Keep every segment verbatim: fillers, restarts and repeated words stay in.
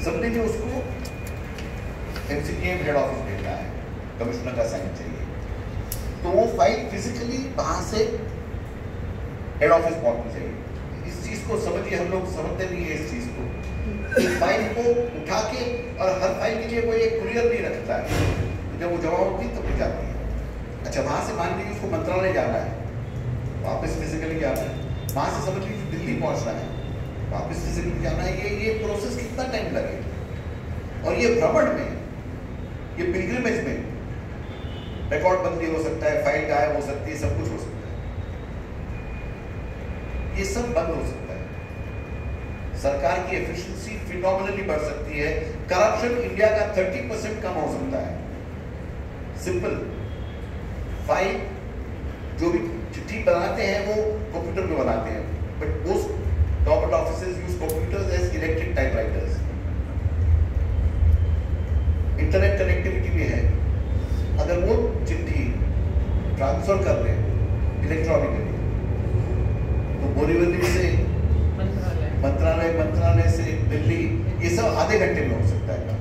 समझिए उसको एमसीकेएम head office भेजना है, कमिश्नर का साइन चाहिए, तो वो फाइल फिजिकली वहां से हेड ऑफिस पहुंचनी चाहिए। इस चीज को समझिए, हम लोग समझते नहीं है इस चीज को। फाइल को उठा के, और हर फाइल के लिए कोई एक कुरियर नहीं रखता है, जब वो जमा होती है तब तो जाती है। अच्छा, वहां से मान लीजिए उसको मंत्रालय जाना है, वापस फिजिकली जाना है, वहां से समझ लीजिए दिल्ली पहुंचना है, वापस फिजिकली जाना है। ये ये प्रोसेस कितना टाइम लगेगा? और ये भ्रमण में, ये पिलग्रिमेज में रिकॉर्ड बंदी हो सकता है, फाइल गायब हो सकती है, सब कुछ हो सकता है, ये सब बंद हो सकता है। सरकार की एफिशिएंसी फिनोमिनली बढ़ सकती है, करप्शन इंडिया का तीस परसेंट कम हो सकता है। सिंपल फाइल जो भी चिट्ठी बनाते हैं वो कंप्यूटर पे बनाते हैं, but most government offices use computers as electric typewriters. Internet connectivity भी है, अगर वो चिट्ठी ट्रांसफर कर दें इलेक्ट्रॉनिकली तो बोरीवली से मंत्रालय, मंत्रालय से दिल्ली, ये सब आधे घंटे में हो सकता है।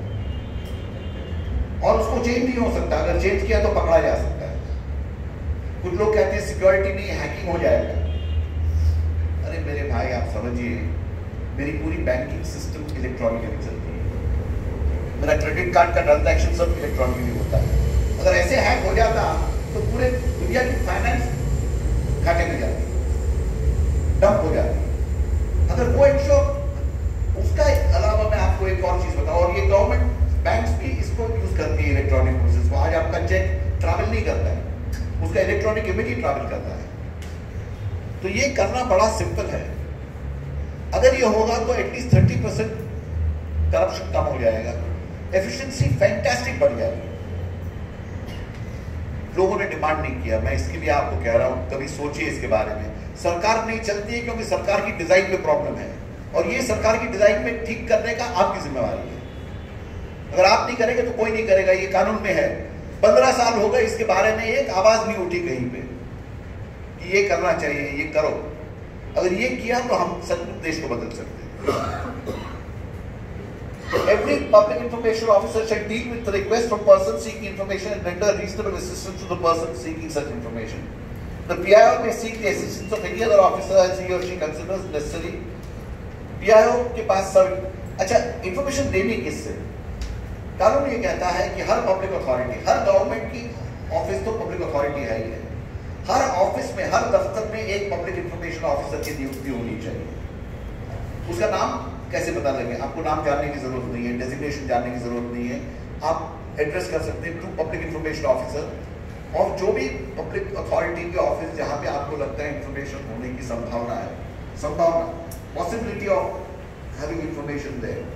और उसको चेंज नहीं हो सकता, अगर चेंज किया तो पकड़ा जा सकता है। कुछ लोग कहते हैं सिक्योरिटी नहीं, हैकिंग हो जाएगा। अरे मेरे भाई, आप समझिए, मेरी पूरी बैंकिंग सिस्टम इलेक्ट्रॉनिकली चलती है, मेरा क्रेडिट कार्ड का ट्रांजैक्शन सब इलेक्ट्रॉनिकली होता है। अगर ऐसे हैक हो जाता तो पूरे दुनिया की फाइनेंस घाटे में जाती, डंप हो जाती। अगर वो इंश्योर, उसका अलावा मैं आपको एक और चीज बताऊं, और ये गवर्नमेंट बैंक्स भी इसको यूज करती है इलेक्ट्रॉनिक प्रोसेस को। आज आपका चेक ट्रैवल नहीं करता है, उसका इलेक्ट्रॉनिक इमेज ही ट्रैवल करता है। तो ये करना बड़ा सिंपल है। अगर ये होगा तो एटलीस्ट थर्टी परसेंट करप्शन कम हो जाएगा, एफिशिएंसी फैंटास्टिक बढ़ जाएगी। लोगों ने डिमांड नहीं किया, मैं इसके लिए आपको कह रहा हूं, कभी सोचिए इसके बारे में। सरकार नहीं चलती है क्योंकि सरकार की डिजाइन में प्रॉब्लम है, और ये सरकार की डिजाइन में ठीक करने का आपकी जिम्मेवारी है। अगर आप नहीं करेंगे तो कोई नहीं करेगा, ये कानून में है। पंद्रह साल हो गए इसके बारे में एक आवाज नहीं उठी कहीं पे कि ये करना चाहिए, ये करो। अगर ये किया तो हम सचमुच देश को बदल सकते हैं। Every public information officer shall deal with the request from persons seeking information and render reasonable assistance to the person seeking such information. The P I O may seek the assistance of any other officer as he or she considers necessary. P I O के पास सब, अच्छा, information देनी किससे? कानून ये कहता है कि हर पब्लिक अथॉरिटी, हर गवर्नमेंट की ऑफिस तो पब्लिक अथॉरिटी है ही है, हर ऑफिस में, हर दफ्तर में एक पब्लिक इंफॉर्मेशन ऑफिसर की नियुक्ति होनी चाहिए। उसका नाम कैसे पता लगे? आपको नाम जानने की जरूरत नहीं है, डेजिग्नेशन जानने की जरूरत नहीं है, आप एड्रेस कर सकते हैं टू पब्लिक इंफॉर्मेशन ऑफिसर। और जो भी पब्लिक अथॉरिटी के ऑफिस जहां पे आपको लगता है इंफॉर्मेशन होने की संभावना है, संभावना, possibility of having information there,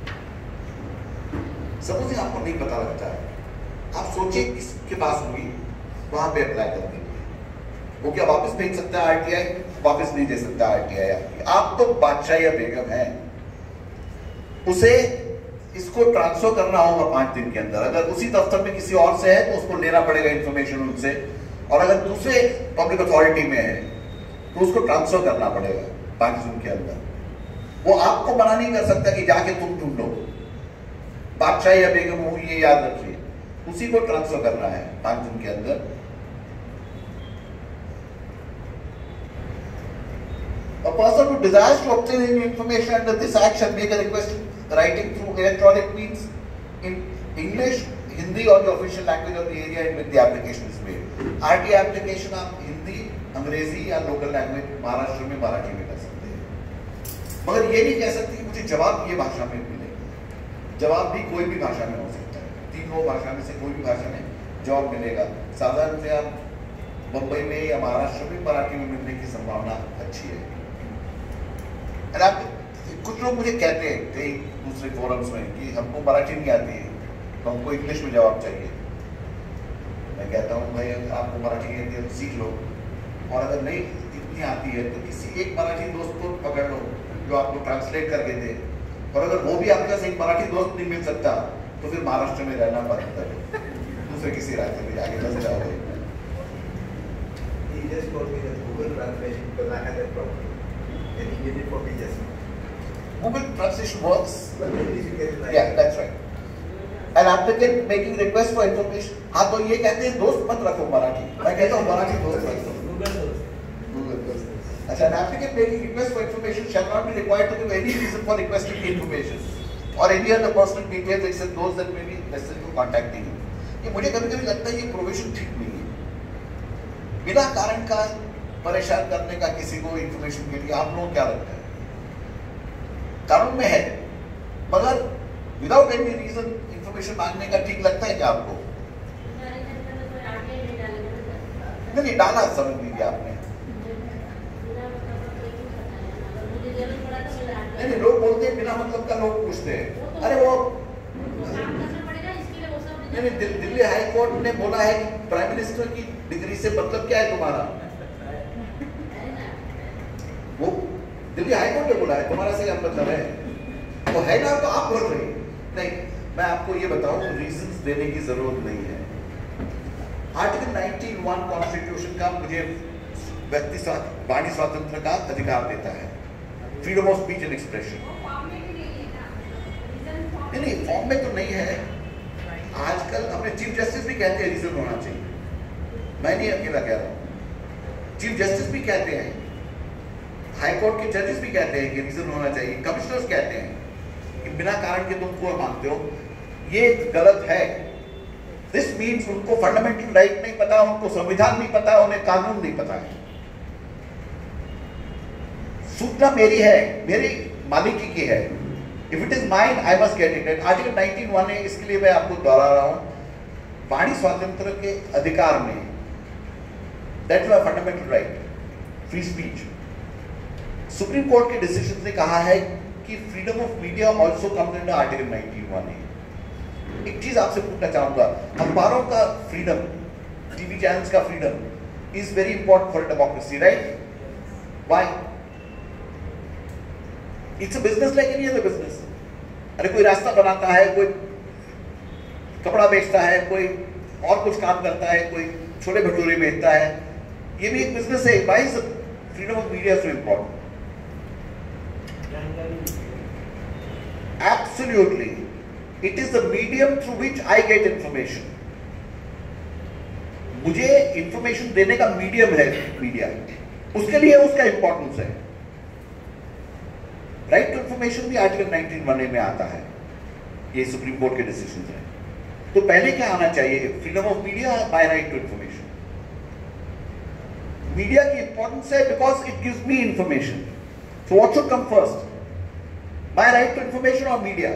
suppose आपको नहीं पता लगता है, आप सोचिए किसके पास होगी, वहां पे अप्लाई कर दीजिए। वो क्या वापस भेज सकता है आरटीआई? वापस नहीं दे सकता आरटीआई आपकी। आप तो बादशाह या बेगम है, उसे इसको ट्रांसफर करना होगा पांच दिन के अंदर। अगर उसी दफ्तर में किसी और से है तो उसको लेना पड़ेगा इंफॉर्मेशन उनसे, और अगर दूसरे पब्लिक अथॉरिटी में है तो उसको ट्रांसफर करना पड़ेगा पांच दिन के अंदर। वो आपको मना नहीं कर सकता कि जाके तुम ढूंढो, बादशाह या बेगम हो, ये याद रखिए, उसी को ट्रांसफर करना है पांच दिन के अंदर। A person who desires to obtain any information under this act shall make a request writing through electronic means in English, Hindi or the official language of the area in which the application is made. R T I application आप हिंदी, अंग्रेजी या local language Maharashtra में मराठी में कर सकते हैं, मगर ये नहीं कह सकते कि मुझे जवाब ये भाषा में मिले। जवाब भी कोई भी भाषा में हो सकता है, तीनों भाषा में से कोई भी भाषा में जवाब मिलेगा। साधारण से आप मुंबई में या महाराष्ट्र में मराठी में मिलने की संभावना अच्छी है। आप, कुछ लोग मुझे कहते हैं कई दूसरे फोरम्स में कि हमको मराठी नहीं आती है तो हमको इंग्लिश में जवाब चाहिए। मैं कहता हूँ भाई, आपको मराठी नहीं आती है तो सीख लो, और अगर नहीं इतनी आती है तो किसी एक मराठी दोस्त को पकड़ लो जो आपको ट्रांसलेट करके दे, और अगर वो भी आपके पास एक मराठी दोस्त नहीं मिल सकता तो फिर महाराष्ट्र में रहना बंद करो, दूसरे किसी राज्य में जाके बस जाओ। He just told me that Google translation because I had that problem. And he did it for me just now. Google translation works. Yeah, that's right. An applicant making request for information. हाँ तो ये कहते हैं दोस्त मत रखो मराठी, मैं कहता हूँ मराठी दोस्त रखो. Google दोस्त. अच्छा, an applicant making request for information shall not be required to give any reason for requesting the information or any other personal details except those that may be necessary for contacting him. ये मुझे कभी-कभी लगता है ये provision ठीक नहीं है. बिना कारण का परेशान करने का किसी को इंफॉर्मेशन के लिए आप लोगों क्या लगता है? कानून में है, मगर विदाउट एनी रीजन इंफॉर्मेशन मांगने का ठीक लगता है क्या आपको? नहीं नहीं डाला, समझ लीजिए आपने. नहीं नहीं लोग बोलते हैं बिना मतलब का, लोग पूछते हैं अरे वो नहीं नहीं दिल, दिल्ली हाई कोर्ट ने बोला है कि प्राइम मिनिस्टर की डिग्री से मतलब क्या है तुम्हारा? वो दिल्ली हाई कोर्ट ने बोला है, तुम्हारा से क्या मतलब है? वो है ना, तो आप बोल रहे हैं. नहीं, मैं आपको ये बताऊं, रीजंस देने की जरूरत नहीं है. आर्टिकल नाइनटीन वन कॉन्स्टिट्यूशन का मुझे व्यक्ति वाणी स्वातंत्र का अधिकार देता है, freedom of speech and expression. नहीं नहीं फॉर्म में तो नहीं है. आजकल अपने चीफ जस्टिस भी कहते हैं रीजन होना चाहिए. मैं नहीं अकेला कह रहा हूं, चीफ जस्टिस भी कहते हैं, हाई कोर्ट के जजेस भी कहते हैं कि रीजन होना चाहिए, कमिश्नर्स कहते हैं कि बिना कारण के तुम को मांगते हो. ये गलत है. दिस मीन्स उनको फंडामेंटल राइट नहीं पता, उनको संविधान नहीं पता, उन्हें कानून नहीं पता है. सूचना मेरी है, मेरी मालिकी की है. If it is mine I must get it. Article nineteen one है, इसके लिए मैं आपको दोहरा रहा हूं. वाणी स्वातंत्र के अधिकार में, that is my fundamental right, free speech. Supreme court के डिसीजन ने कहा है कि freedom of media also comes under article nineteen one A. एक चीज आपसे पूछना चाहूंगा, अखबारों का फ्रीडम, टीवी चैनल्स का freedom is very important for democracy, right? Why? It's a business like any other business. अरे कोई रास्ता बनाता है, कोई कपड़ा बेचता है, कोई और कुछ काम करता है, कोई छोले भटूरे बेचता है, ये भी एक बिजनेस है. Why is freedom of media so important? Absolutely. It is the medium through which I get information. मुझे इंफॉर्मेशन देने का मीडियम है मीडिया, उसके लिए उसका इंपॉर्टेंस है. राइट टू इंफॉर्मेशन भी आर्टिकल नाइनटीन वन ए में आता है. ये सुप्रीम कोर्ट के डिसीजन है. तो पहले क्या आना चाहिए, freedom of media, by right to information? Media की इंपॉर्टेंस है because it gives me information. So what should come first, my right to information or media?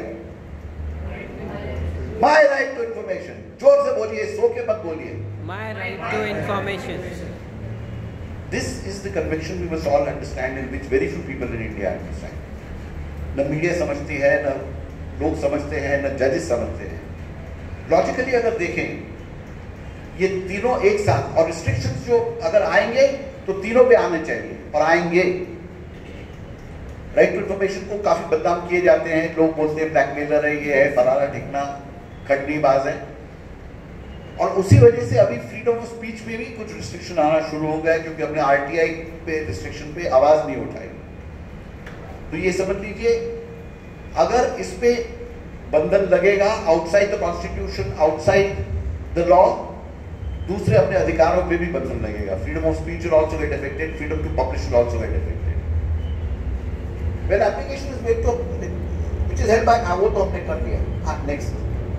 My right to information. जोर से बोलिए, सो के मत बोलिए. My right to information. This is the conviction we must all understand, and which very few people in India understand. न media समझती है, न लोग समझते हैं, न जजेस समझते हैं. लॉजिकली अगर देखें, ये तीनों एक साथ, और रिस्ट्रिक्शंस जो अगर आएंगे तो तीनों पे आने चाहिए, और आएंगे. राइट टू इंफॉर्मेशन को काफी बदनाम किए जाते हैं. लोग बोलते हैं ब्लैकमेलर है, ये है, फलाना ढिकना, खटनीबाज है. और उसी वजह से अभी फ्रीडम ऑफ स्पीच में भी कुछ रिस्ट्रिक्शन आना शुरू हो गया, क्योंकि हमने आरटीआई पे रिस्ट्रिक्शन पे आवाज नहीं उठाई. तो ये समझ लीजिए, अगर इस पे बंधन लगेगा outside the constitution, outside the law, दूसरे अपने अधिकारों पे भी बंधन लगेगा. Freedom of speech will also get affected, freedom to publish will also get affected. When application is made to, which is held by, हाँ वो तो हमने कर दिया. हाँ next.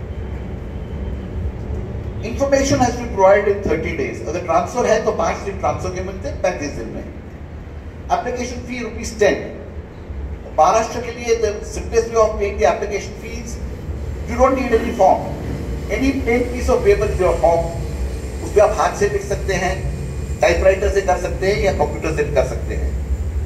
Information has to be provided in thirty days. अगर transfer है तो पांच दिन ट्रांसफर के मिलते हैं, पैंतीस दिन में. Application fee rupees ten. Maharashtra के लिए the simplest way of paying the application fees, you don't need any form. Any plain piece of paper is your form. उस पे आप हाथ से लिख सकते हैं, टाइपराइटर से कर सकते हैं, या कंप्यूटर से कर सकते हैं.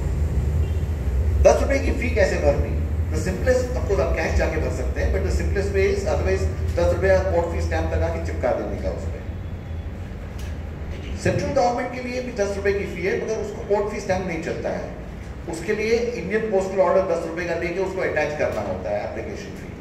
दस रुपए की फी कैसे भरनी? द सिंपलेस्ट, आपको आप कैश जाके भर सकते हैं, but the simplest way is, otherwise दस रुपया कोर्ट फी स्टैंप लगा के चिपका देने का उस पर. सेंट्रल गवर्नमेंट के लिए भी दस रुपए की फी है, मगर उसको कोर्ट फी स्टैंप नहीं चलता है. उसके लिए इंडियन पोस्टल ऑर्डर दस रुपए का लेके उसको अटैच करना होता है एप्लीकेशन फी.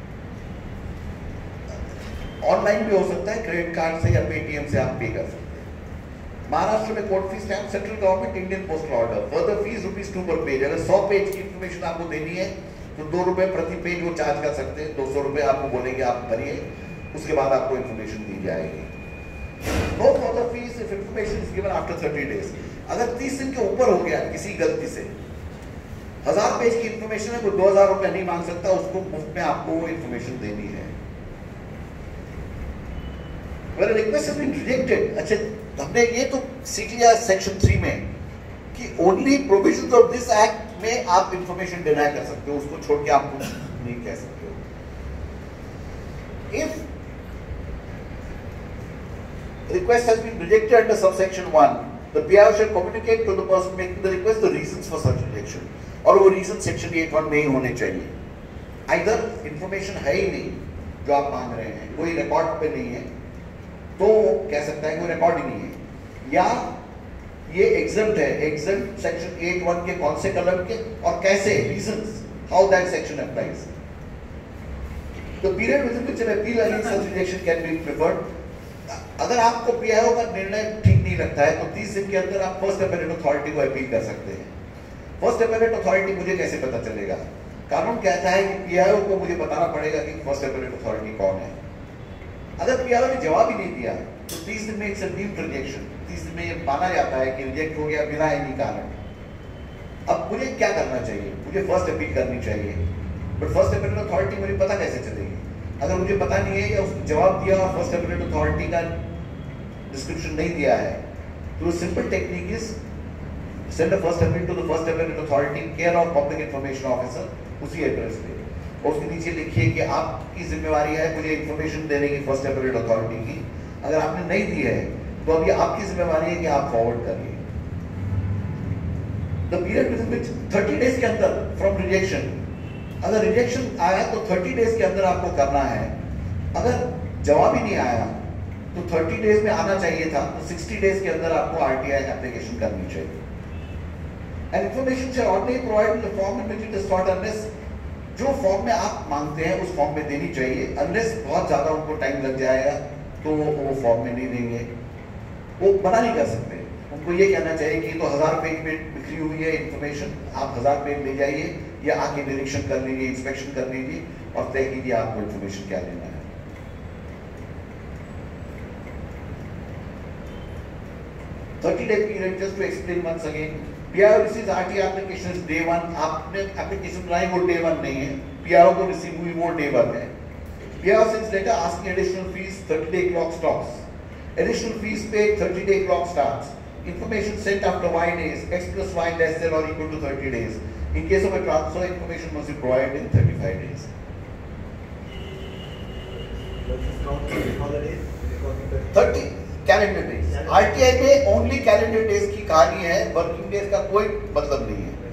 ऑनलाइन भी हो सकता है, क्रेडिट कार्ड से या पेटीएम से आप पे कर सकते हैं. महाराष्ट्र में court fee stamp, central government, Indian postal order. Further fees rupees two per page. अगर सौ पेज की इंफॉर्मेशन आपको देनी है तो दो रुपए प्रति पेज वो चार्ज कर सकते हैं, दो सौ रुपए आपको बोलेंगे आप भरिए, उसके बाद आपको इन्फॉर्मेशन दी जाएगी। No further fees if information is given after thirty days. अगर तीस दिन के ऊपर हो गया किसी गलती से, हजार पेज की इन्फॉर्मेशन है, वो दो हजार रुपए नहीं मांग सकता, उसको मुफ्त में आपको वो इन्फॉर्मेशन देनी है। When a request has been rejected, अच्छा हमने ये तो सीख लिया सेक्शन थ्री में कि only provisions of this act में आप इंफॉर्मेशन डिनाई कर सकते हो, उसको छोड़ के आप कुछ नहीं कह सकते हो। If request has been rejected under subsection one, the P I O shall communicate to the person making the request the reasons for such rejection, और वो रीजन सेक्शन एट वन में ही होने चाहिए। आइदर इंफॉर्मेशन है ही नहीं जो आप मांग रहे हैं, कोई रिकॉर्ड पे नहीं है, तो कह सकता है कोई रिकॉर्ड ही नहीं है, या ये एग्जम्प्ट है, एग्जम्प्ट सेक्शन एट वन के कौन से कलम के और कैसे, reasons, how that section applies. The period within which an appeal against such rejection can be preferred. अगर आपको पीआईओ का निर्णय ठीक नहीं लगता है तो तीस दिन के अंदर आप फर्स्ट अपेलेट अथॉरिटी को अपील कर सकते हैं। फर्स्ट अपेलेट अथॉरिटी मुझे कैसे पता चलेगा? कानून कहता है कि पीआईओ को मुझे बताना पड़ेगा कि फर्स्ट अपेलेट अथॉरिटी कौन है। अगर पीआईओ ने जवाब ही नहीं दिया तो तीस दिन में इट्स अ डीम्ड रिजेक्शन, तीस दिन में ये माना जाता है कि रिजेक्ट हो गया बिना एनी कारण। अब मुझे क्या करना चाहिए? मुझे फर्स्ट अपील करनी चाहिए, बट फर्स्ट अपेलेट अथॉरिटी मुझे पता कैसे चलेगी? अगर मुझे पता नहीं है या उसने जवाब दिया और फर्स्ट अपेलेट अथॉरिटी का डिस्क्रिप्शन नहीं दिया है, तो simple technique is send a first appeal to the first appellate authority, care of public information officer, उसी एड्रेस पे, और उसके नीचे लिखिए कि आपकी जिम्मेवारी है मुझे इंफॉर्मेशन देने की फर्स्ट अपेलेट अथॉरिटी की। अगर आपने नहीं दी है तो अभी आपकी जिम्मेवारी है कि आप फॉरवर्ड करिए। The period within which thirty days के अंदर फ्रॉम रिजेक्शन, अगर रिजेक्शन आया तो थर्टी डेज के अंदर आपको करना है। अगर जवाब ही नहीं आया तो थर्टी डेज में आना चाहिए था, तो सिक्सटी डेज के अंदर आपको आरटीआई एप्लीकेशन करनी चाहिए। And information shall only provide in the form in which it is sought unless, जो फॉर्म में आप मांगते हैं उस फॉर्म में देनी चाहिए, अनलेस बहुत ज्यादा उनको टाइम लग जाएगा तो वो फॉर्म में नहीं देंगे, वो मना नहीं कर सकते। उनको ये कहना चाहिए कि तो हजार पेज में बिखरी हुई है इंफॉर्मेशन, आप हजार पेज ले जाइए या आके निरीक्षण कर लीजिए, इंस्पेक्शन कर लीजिए और तय कीजिए आपको इंफॉर्मेशन क्या लेना है। Thirty day period, just to explain once again, PIO receives RTI applications day one. आपने एप्लीकेशन बनाई वो डे वन नहीं है, पीआईओ को रिसीव हुई वो डे वन है। PIO sends letter asking additional fees, thirty day clock stops, additional fees paid, thirty day clock starts, information sent after y days, x plus y less than or equal to thirty days. In case of a transfer, information must be provided in thirty-five days. thirty calendar days. R T I में only calendar days की कहानी है, working days का कोई मतलब नहीं है।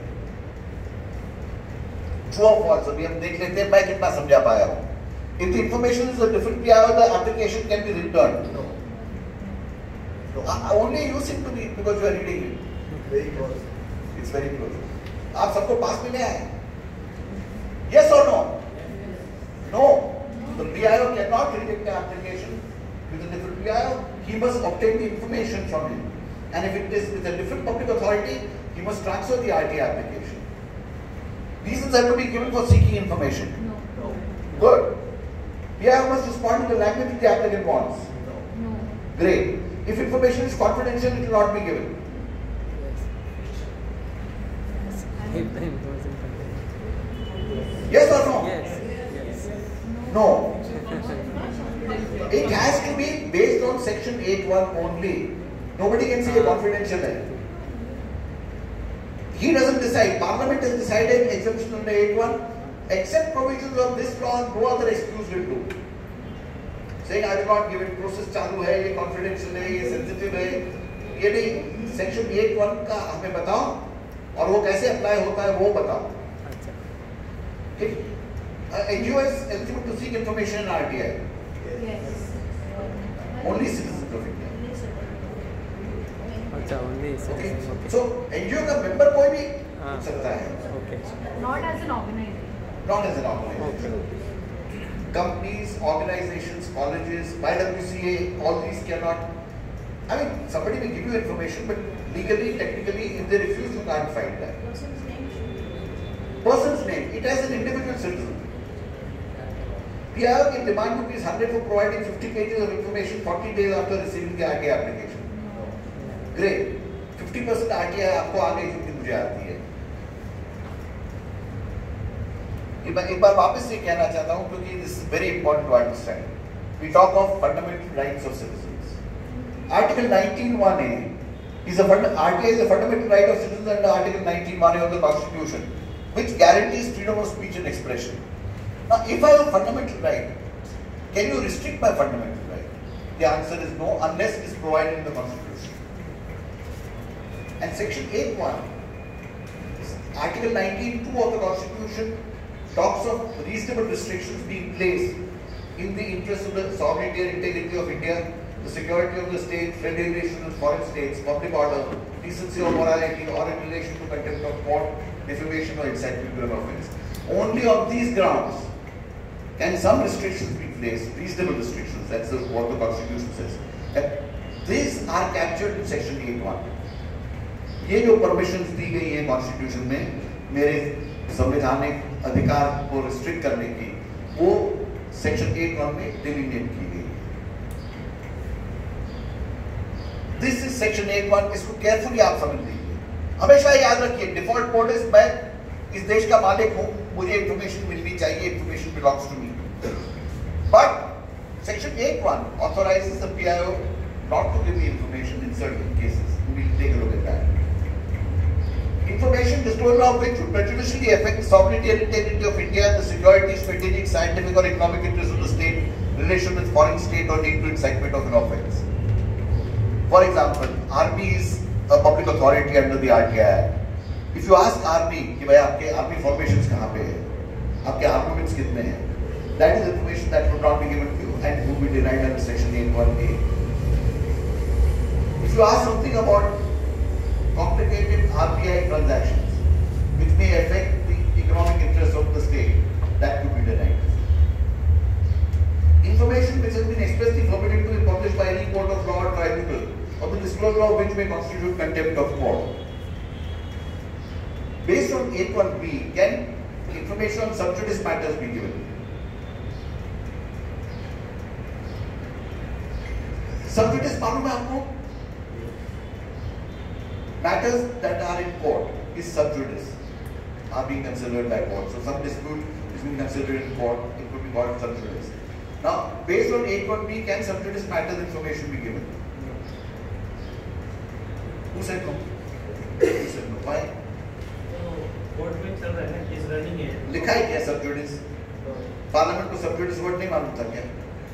True or false? अभी हम देख लेते हैं मैं कितना समझा पाया हूँ। If the information is a different P I O, the application can be returned. No. No. Uh, only you seem to be because you are reading it. Very close. It's very close. आप सबको पास मिले हैं? Yes or no? No. The P I O cannot reject the application with a different P I O. He must obtain the information from him. And if it is with a different public authority, he must transfer the R T I application. Reasons have to be given for seeking information. No. No. Good. P I O must respond in the language the applicant wants. No. No. Great. If information is confidential, it will not be given. Yes or no? Yes. Yes. No. It has to be based on section eight one only. Nobody can say a confidential है. He doesn't decide. Parliament has decided exemption under eight one. Except provisions of this law, no other excuse will do. Saying I will not give it, process चालू है, ये confidential है, ये sensitive है, ये नहीं, section eight one का हमें बताओ और वो कैसे apply होता है वो बताओ। ठीक? N G O is eligible to seek information in R T I. Yes. Only citizens of India. अच्छा, only Okay. citizens. So N G O का member कोई भी हाँ. हो सकता है. Okay. Not as an organization. Not as an organization. Okay. Companies, organizations, colleges, Y W C A, all these cannot. I mean, somebody may give you information, but legally, technically, if they refuse, you can't find that. Person's name should be. Person's name. it as an individual citizen. P I O can demand rupees one hundred for providing fifty pages of information forty days after receiving the R T I application. Great. fifty percent R T I आपको आ गई जितनी मुझे आती है. एक बार एक बार वापस से कहना चाहता हूँ क्योंकि this is very important to understand. We talk of fundamental rights of citizens. Article nineteen one A is a fund, R T I is a fundamental right of citizens under Article nineteen one A of the Constitution, which guarantees freedom of speech and expression. Now, if I have a fundamental right, can you restrict my fundamental right? The answer is no, unless it is provided in the Constitution. And Section eight one, Article nineteen two of the Constitution talks of reasonable restrictions being placed in the interest of the sovereignty and integrity of India, the security of the state, friendly relations with foreign states, public order, decency or morality, or in relation to contempt of court, defamation or incitement to an offence. Only on these grounds can some restrictions be placed, reasonable restrictions, that's the, what the Constitution says. And these are captured in Section eight one. ये जो permissions दी गई है Constitution में मेरे संवैधानिक अधिकार को restrict करने की, वो Section eight one में delineate की गई है. This is Section eight one, इसको carefully आप समझ लीजिए. हमेशा याद रखिए, default mode is मैं इस देश का मालिक हूँ, मुझे information मिलनी चाहिए, information belongs to me. But Section eight one authorizes the P I O not to give me information in certain cases. We will take a look at that. Information disclosure of which would prejudicially affect the sovereignty and integrity of India, the security, strategic, scientific or economic interests of the state, relation with foreign state or lead to incitement of an offence. For example, Army is a public authority under the R T I Act. If you ask Army कि भाई आपके Army formations कहाँ पे हैं, आपके armaments कितने हैं, that is information that would not be given to you and would be denied under Section eight one A. If you ask something about complicated R T I transactions which may affect the economic interests of the state, that could be denied. Information which has been expressly forbidden to be published by any court of law or tribunal, or the disclosure of which may constitute contempt of court. Based on eight one B, can information on sub judice matters be given? Sub judice मालूम है आपको? Matters that are in court is sub judice, are being considered by court. So some dispute is being considered in court, it could be called sub judice. Now, based on eight one B, can sub judice matters information be given? Who said no? Who said no? Why? Court में चल रहा है, case running है. लिखा है क्या सब जुडिस? Parliament को सब जुडिस वर्ड नहीं मालूम था क्या?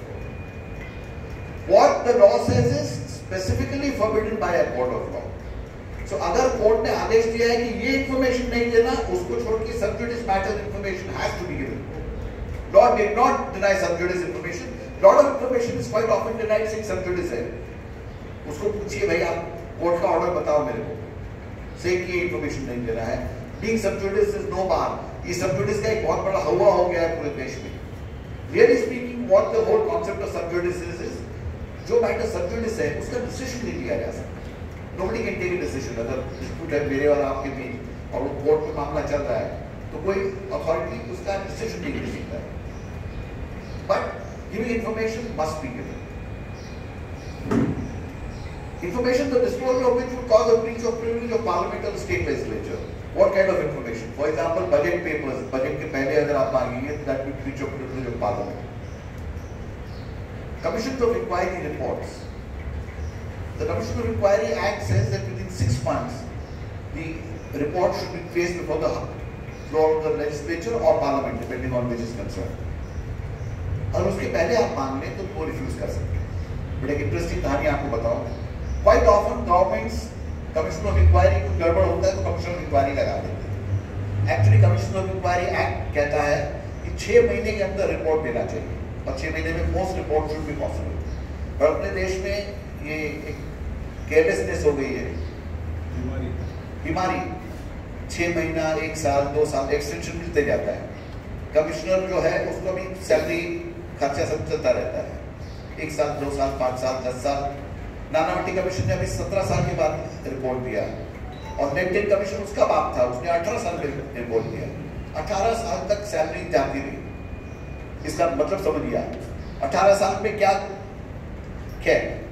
What the law says is specifically forbidden by a court of law. So अगर कोर्ट ने आदेश दिया है कि ये information नहीं देना, उसको छोड़ के सब जुडिस matters information has to be given. Law did not deny sub judice information. Lot of information is quite often denied saying sub judice है. उसको पूछिए भाई आप कोर्ट का ऑर्डर बताओ मेरे को. से कि information नहीं देना है. Being sub judice is no bar. ये sub judice का एक बहुत बड़ा हवा हो गया है पूरे देश में. Really speaking, what the whole concept of sub judice is is जो matter sub judice है उसका decision नहीं लिया जा सकता. Nobody can take a decision. अगर dispute है मेरे और आपके बीच और वो कोर्ट में मामला चल रहा है तो कोई authority उसका decision नहीं ले सकता है. But giving information must be given. Information the disclosure of which would cause a breach of privilege of parliament or the state legislature. What kind of information? For example, budget papers. Budget के पहले अगर आप मांगेंगे, that would breach of privilege of parliament. Commissions of inquiry reports. The Commission of Inquiry Act says that within six months, the report should be placed before the floor of the legislature or parliament, depending on which is concerned. और उसके पहले आप मांग लें तो वो refuse कर सकते हैं. बट एक इंटरेस्टिंग कहानी आपको बताऊं. Quite often governments commission of inquiry कुछ गड़बड़ होता है तो कमीशन ऑफ इंक्वायरी लगा देते हैं. Actually commission of inquiry act कहता है कि छह महीने के अंदर रिपोर्ट देना चाहिए और छह महीने में most report should be possible. पर अपने देश में ये एक केयरलेसनेस हो गई है, बीमारी. छह महीना, एक साल, दो साल एक्सटेंशन मिलते जाता है. कमिश्नर जो है उसको भी सैलरी खर्चा सब चलता रहता है. एक साल, दो साल, पाँच साल, दस साल. नानावटी कमीशन ने अभी सत्रह साल के बाद रिपोर्ट दिया और नेट कमीशन उसका बाप था, उसने अठारह साल में रिपोर्ट दिया. अठारह साल तक सैलरी जाती रही। इसका मतलब समझिए आप, अठारह साल में क्या क्या